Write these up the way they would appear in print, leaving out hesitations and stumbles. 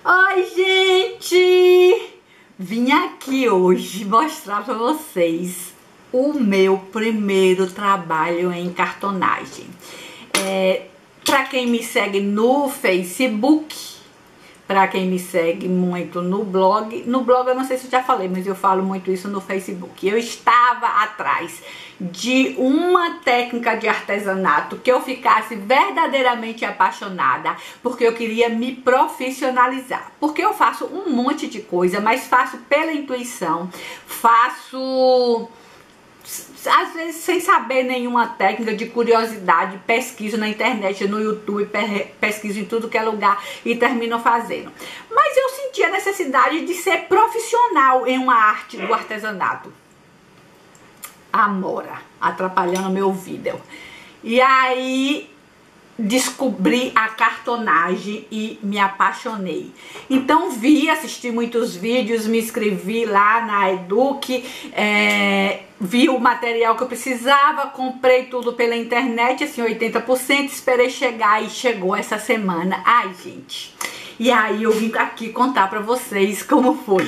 Oi, gente! Vim aqui hoje mostrar pra vocês o meu primeiro trabalho em cartonagem. Pra quem me segue no Facebook, pra quem me segue muito no blog eu não sei se eu já falei, mas eu falo muito isso no Facebook. Eu estava atrás de uma técnica de artesanato que eu ficasse verdadeiramente apaixonada, porque eu queria me profissionalizar. Porque eu faço um monte de coisa, mas faço pela intuição, faço às vezes sem saber nenhuma técnica, de curiosidade, pesquiso na internet, no YouTube, pesquiso em tudo que é lugar e termino fazendo. Mas eu senti a necessidade de ser profissional em uma arte do artesanato. Amora, atrapalhando meu vídeo. E aí descobri a cartonagem e me apaixonei. Então assisti muitos vídeos, me inscrevi lá na Eduque, vi o material que eu precisava, comprei tudo pela internet, assim, 80%, esperei chegar e chegou essa semana. Ai, gente. E aí eu vim aqui contar pra vocês como foi.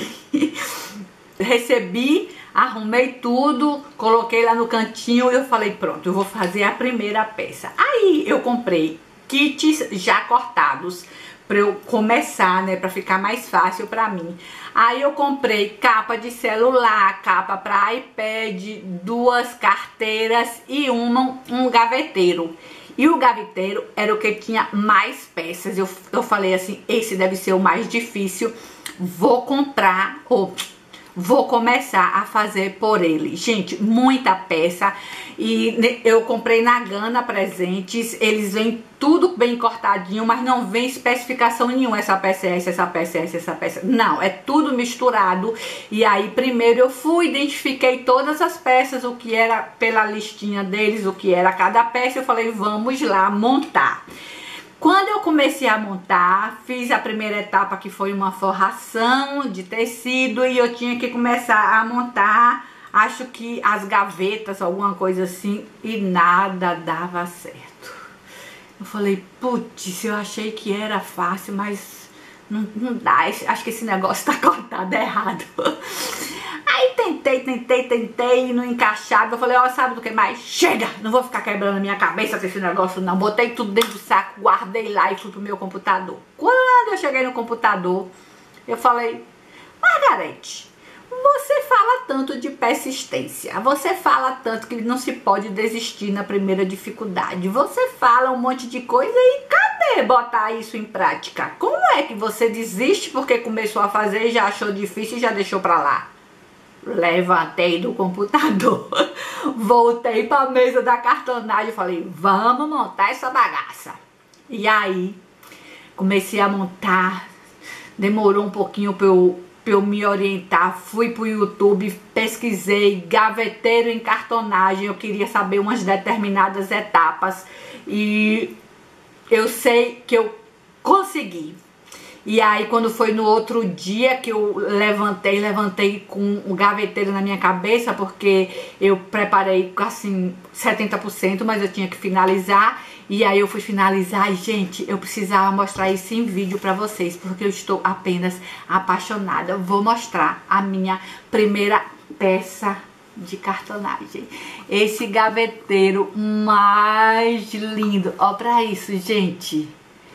Recebi, arrumei tudo, coloquei lá no cantinho e eu falei, pronto, eu vou fazer a primeira peça. Aí eu comprei kits já cortados para eu começar, né, para ficar mais fácil para mim. Aí eu comprei capa de celular, capa para iPad, 2 carteiras e um gaveteiro. E o gaveteiro era o que tinha mais peças. Eu falei assim, esse deve ser o mais difícil, vou comprar, vou começar a fazer por ele. Gente, muita peça. E eu comprei na Gana Presentes. Eles vêm tudo bem cortadinho, mas não vem especificação nenhuma. Essa peça é essa peça é essa peça. Não, é tudo misturado. E aí primeiro eu fui, identifiquei todas as peças, o que era pela listinha deles, o que era cada peça. Eu falei, vamos lá montar. Quando eu comecei a montar, fiz a primeira etapa, que foi uma forração de tecido, e eu tinha que começar a montar, acho que as gavetas, alguma coisa assim, e nada dava certo. Eu falei, putz, eu achei que era fácil, mas não dá, acho que esse negócio tá cortado errado. Aí tentei, não encaixava. Eu falei, ó, sabe do que mais? Chega! Não vou ficar quebrando minha cabeça com esse negócio, não. Botei tudo dentro do saco, guardei lá e fui pro meu computador. Quando eu cheguei no computador, eu falei, Margarete, você fala tanto de persistência, você fala tanto que não se pode desistir na primeira dificuldade, você fala um monte de coisa e cadê botar isso em prática? Como é que você desiste porque começou a fazer e já achou difícil e já deixou pra lá? Levantei do computador, voltei para a mesa da cartonagem e falei, vamos montar essa bagaça. E aí comecei a montar, demorou um pouquinho para eu me orientar, fui pro YouTube, pesquisei gaveteiro em cartonagem, eu queria saber umas determinadas etapas e eu sei que eu consegui. E aí quando foi no outro dia que eu levantei com o gaveteiro na minha cabeça, porque eu preparei assim 70%, mas eu tinha que finalizar. E aí eu fui finalizar e, gente, eu precisava mostrar isso em vídeo pra vocês, porque eu estou apenas apaixonada. Eu vou mostrar a minha primeira peça de cartonagem. Esse gaveteiro mais lindo. Ó pra isso, gente.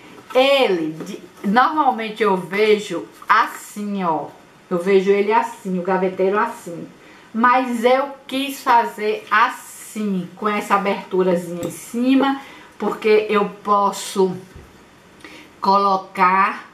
Normalmente eu vejo assim, ó. Eu vejo ele assim, o gaveteiro assim. Mas eu quis fazer assim, com essa aberturazinha em cima, porque eu posso colocar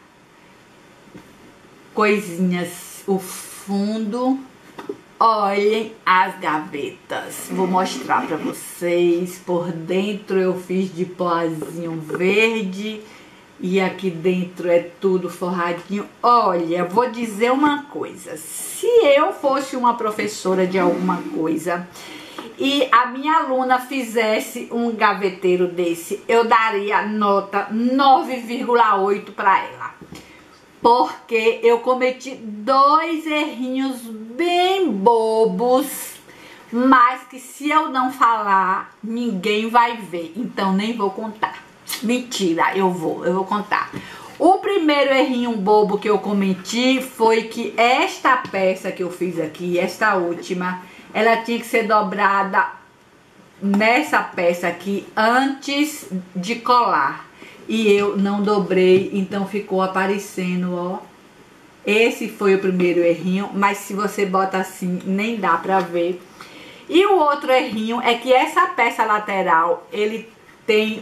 coisinhas. O fundo, olhem as gavetas. Vou mostrar pra vocês. Por dentro eu fiz de pozinho verde. E aqui dentro é tudo forradinho. Olha, vou dizer uma coisa. Se eu fosse uma professora de alguma coisa e a minha aluna fizesse um gaveteiro desse, eu daria nota 9,8 para ela. Porque eu cometi 2 errinhos bem bobos, mas que se eu não falar, ninguém vai ver. Então nem vou contar. Mentira, eu vou contar. O primeiro errinho bobo que eu cometi foi que esta peça que eu fiz aqui, esta última, ela tinha que ser dobrada nessa peça aqui antes de colar. E eu não dobrei, então ficou aparecendo, ó. Esse foi o primeiro errinho, mas se você bota assim, nem dá pra ver. E o outro errinho é que essa peça lateral, ele tem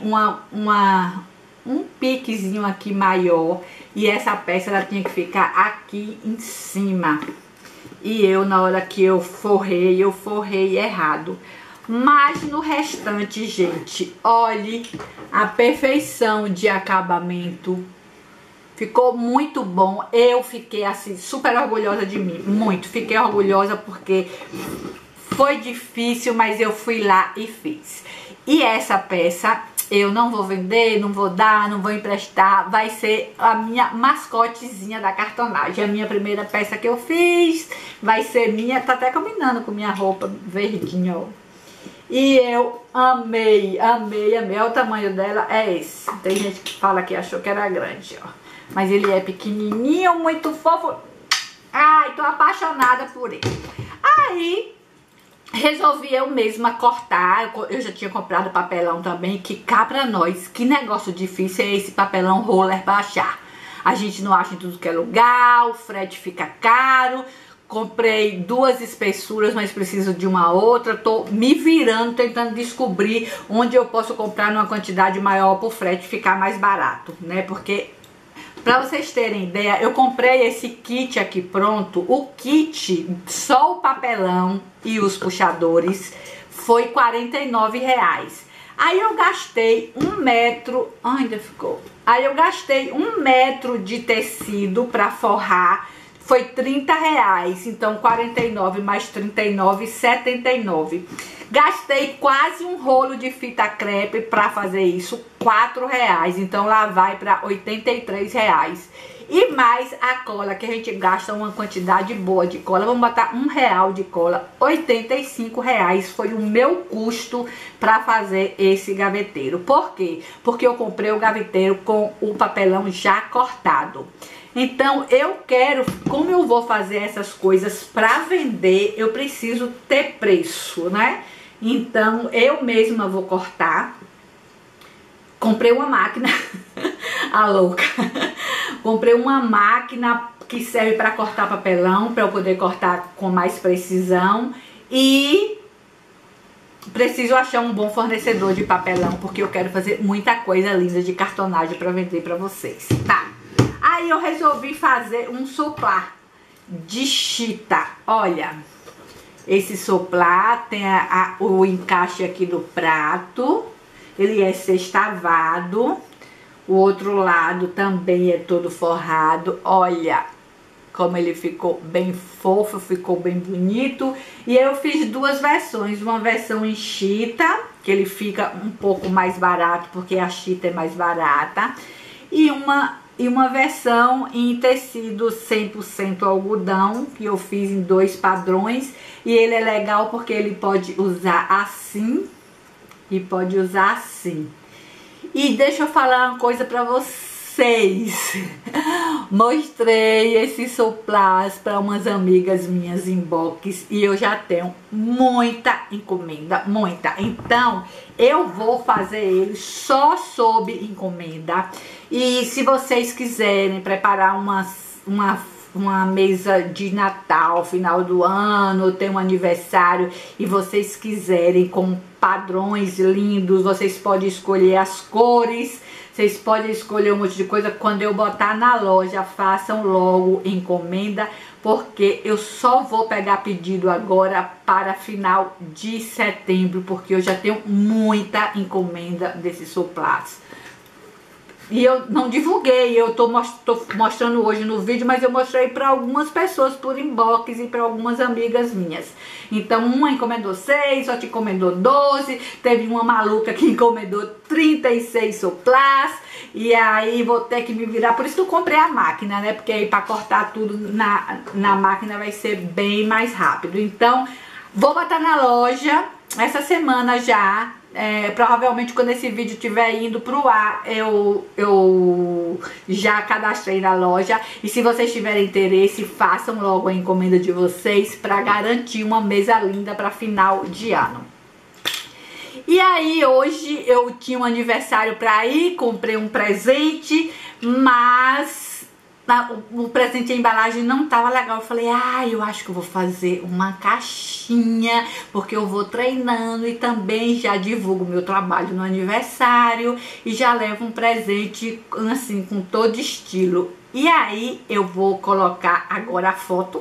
um piquezinho aqui maior. E essa peça, ela tinha que ficar aqui em cima. E eu, na hora que eu forrei errado. Mas no restante, gente, olhe a perfeição de acabamento. Ficou muito bom. Eu fiquei assim super orgulhosa de mim. Muito. Fiquei orgulhosa porque foi difícil, mas eu fui lá e fiz. E essa peça eu não vou vender, não vou dar, não vou emprestar. Vai ser a minha mascotezinha da cartonagem. A minha primeira peça que eu fiz. Vai ser minha. Tá até combinando com minha roupa verdinha, ó. E eu amei, amei, amei. O tamanho dela é esse. Tem gente que fala que achou que era grande, ó. Mas ele é pequenininho, muito fofo. Ai, tô apaixonada por ele. Aí, resolvi eu mesma cortar. Eu já tinha comprado papelão também, que cá pra nós. Que negócio difícil é esse papelão roller pra achar. A gente não acha em tudo que é lugar, o frete fica caro. Comprei 2 espessuras, mas preciso de uma outra. Tô me virando, tentando descobrir onde eu posso comprar numa quantidade maior pro frete ficar mais barato, né? Porque, pra vocês terem ideia, eu comprei esse kit aqui pronto. O kit, só o papelão e os puxadores, foi R$49. Aí eu gastei 1 metro, ainda ficou. Aí eu gastei 1 metro de tecido pra forrar. Foi R$30, então 49 mais 39, 79. Gastei quase um rolo de fita crepe para fazer isso, R$4, então lá vai para R$83. E mais a cola, que a gente gasta uma quantidade boa de cola, vamos botar R$1 de cola, R$85 foi o meu custo para fazer esse gaveteiro. Por quê? Porque eu comprei o gaveteiro com o papelão já cortado. Então, eu quero, como eu vou fazer essas coisas para vender, eu preciso ter preço, né? Então, eu mesma vou cortar. Comprei uma máquina, a louca. Comprei uma máquina que serve para cortar papelão, para eu poder cortar com mais precisão. E preciso achar um bom fornecedor de papelão, porque eu quero fazer muita coisa linda de cartonagem para vender para vocês, tá? Aí eu resolvi fazer um soplá de chita. Olha, esse soplá tem o encaixe aqui do prato. Ele é sextavado. O outro lado também é todo forrado. Olha como ele ficou bem fofo, ficou bem bonito. E eu fiz 2 versões. Uma versão em chita, que ele fica um pouco mais barato, porque a chita é mais barata. E uma versão em tecido 100% algodão, que eu fiz em 2 padrões. E ele é legal porque ele pode usar assim e pode usar assim. E deixa eu falar uma coisa pra vocês. Mostrei esses soplás para umas amigas minhas em box e eu já tenho muita encomenda, muita. Então, eu vou fazer eles só sob encomenda. E se vocês quiserem preparar uma mesa de Natal, final do ano, tem um aniversário e vocês quiserem com padrões lindos, vocês podem escolher as cores, vocês podem escolher um monte de coisa. Quando eu botar na loja, façam logo encomenda, porque eu só vou pegar pedido agora para final de setembro, porque eu já tenho muita encomenda desses soplás. E eu não divulguei, eu tô mostrando hoje no vídeo, mas eu mostrei para algumas pessoas por inbox e para algumas amigas minhas. Então, uma encomendou 6, outra encomendou 12, teve uma maluca que encomendou 36 soplás, e aí vou ter que me virar. Por isso que eu comprei a máquina, né? Porque aí para cortar tudo na máquina vai ser bem mais rápido. Então, vou botar na loja essa semana já Provavelmente quando esse vídeo estiver indo pro ar, eu já cadastrei na loja. E se vocês tiverem interesse, façam logo a encomenda de vocês para garantir uma mesa linda para final de ano. E aí hoje eu tinha um aniversário para ir, comprei um presente, mas o presente, a embalagem não tava legal. Eu falei, eu acho que eu vou fazer uma caixinha, porque eu vou treinando e também já divulgo meu trabalho no aniversário e já levo um presente assim, com todo estilo. E aí eu vou colocar agora a foto.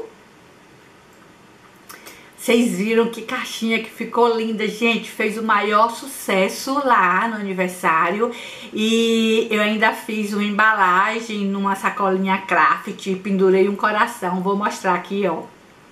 Vocês viram que caixinha que ficou linda, gente, fez o maior sucesso lá no aniversário. E eu ainda fiz uma embalagem numa sacolinha craft e pendurei um coração. Vou mostrar aqui, ó.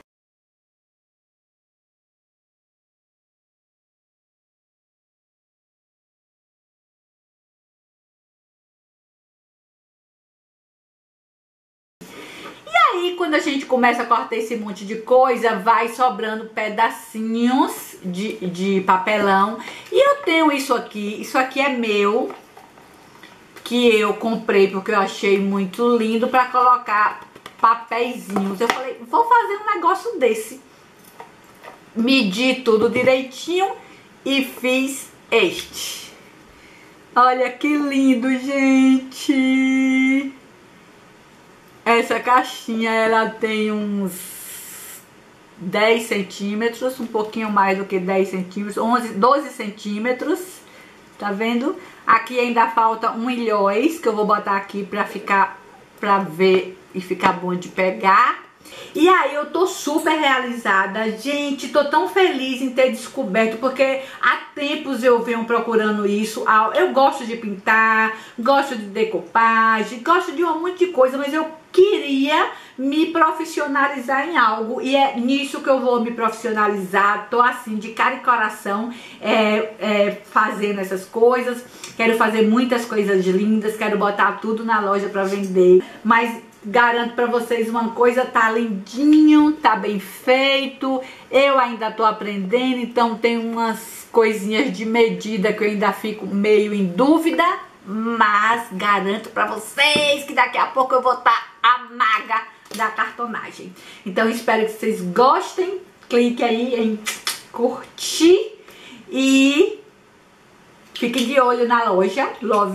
Aí quando a gente começa a cortar esse monte de coisa, vai sobrando pedacinhos de papelão. E eu tenho isso aqui é meu, que eu comprei porque eu achei muito lindo para colocar papeizinhos. Eu falei, vou fazer um negócio desse. Medi tudo direitinho e fiz este. Olha que lindo, gente! Essa caixinha, ela tem uns 10 centímetros, um pouquinho mais do que 10 centímetros, 12 centímetros, tá vendo? Aqui ainda falta um ilhóis, que eu vou botar aqui pra ver e ficar bom de pegar. E aí eu tô super realizada, gente, tô tão feliz em ter descoberto, porque há tempos eu venho procurando isso. Eu gosto de pintar, gosto de decopagem, gosto de um monte de coisa, mas eu queria me profissionalizar em algo, e é nisso que eu vou me profissionalizar. Tô assim, de cara e coração, fazendo essas coisas. Quero fazer muitas coisas lindas, quero botar tudo na loja pra vender, mas garanto pra vocês uma coisa, tá lindinho, tá bem feito. Eu ainda tô aprendendo, então tem umas coisinhas de medida que eu ainda fico meio em dúvida, mas garanto pra vocês que daqui a pouco eu vou estar a maga da cartonagem. Então espero que vocês gostem, clique aí em curtir e fiquem de olho na loja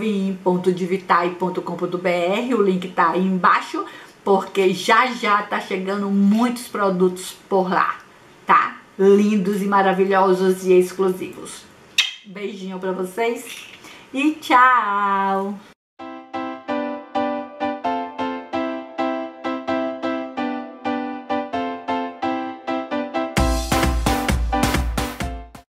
lovein.divitai.com.br, o link tá aí embaixo, porque já tá chegando muitos produtos por lá, tá? Lindos e maravilhosos e exclusivos. Beijinho pra vocês e tchau!